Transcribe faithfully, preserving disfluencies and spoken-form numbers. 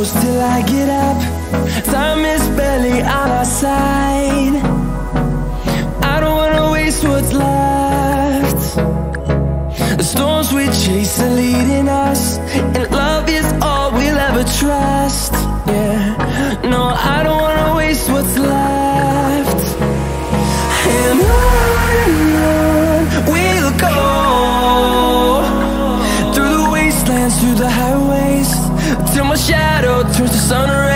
close till I get up. Time is barely on our side. I don't wanna waste what's left. The storms we chase are leading us, and love is all we'll ever trust. Yeah, no, I don't wanna waste what's left. And on and on we'll go, through the wastelands, through the highways, till my shadow turns to sun rays.